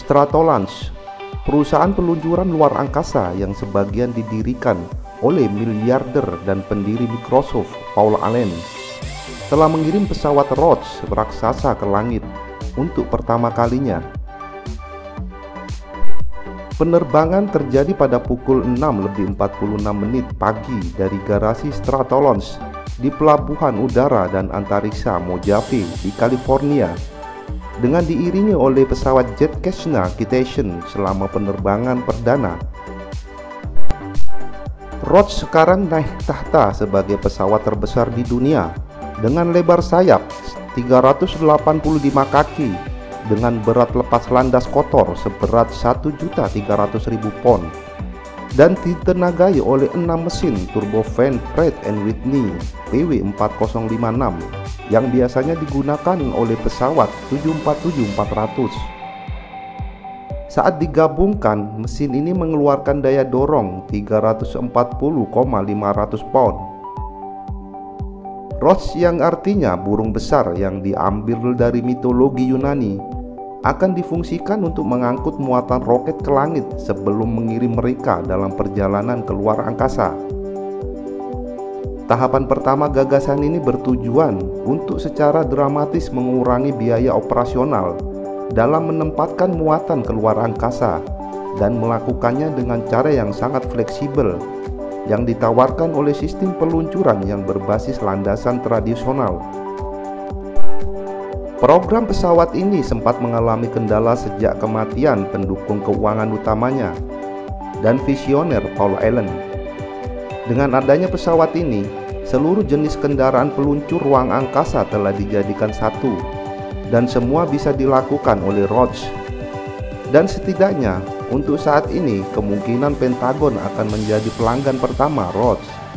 Stratolaunch, perusahaan peluncuran luar angkasa yang sebagian didirikan oleh miliarder dan pendiri Microsoft Paul Allen, telah mengirim pesawat Roach raksasa ke langit untuk pertama kalinya. Penerbangan terjadi pada pukul 6:46 pagi dari garasi Stratolaunch di Pelabuhan Udara dan Antariksa Mojave di California, dengan diiringi oleh pesawat jet Cessna Citation selama penerbangan perdana. Roach sekarang naik tahta sebagai pesawat terbesar di dunia dengan lebar sayap 385 kaki dengan berat lepas landas kotor seberat 1.300.000 pon dan ditenagai oleh 6 mesin turbofan Pratt & Whitney PW4056 yang biasanya digunakan oleh pesawat 747-400. Saat digabungkan, mesin ini mengeluarkan daya dorong 340,500 pound. Roach, yang artinya burung besar yang diambil dari mitologi Yunani, akan difungsikan untuk mengangkut muatan roket ke langit sebelum mengirim mereka dalam perjalanan ke luar angkasa. Tahapan pertama gagasan ini bertujuan untuk secara dramatis mengurangi biaya operasional dalam menempatkan muatan ke luar angkasa dan melakukannya dengan cara yang sangat fleksibel yang ditawarkan oleh sistem peluncuran yang berbasis landasan tradisional. Program pesawat ini sempat mengalami kendala sejak kematian pendukung keuangan utamanya dan visioner Paul Allen. Dengan adanya pesawat ini, seluruh jenis kendaraan peluncur ruang angkasa telah dijadikan satu, dan semua bisa dilakukan oleh Roach. Dan setidaknya untuk saat ini, kemungkinan Pentagon akan menjadi pelanggan pertama Roach.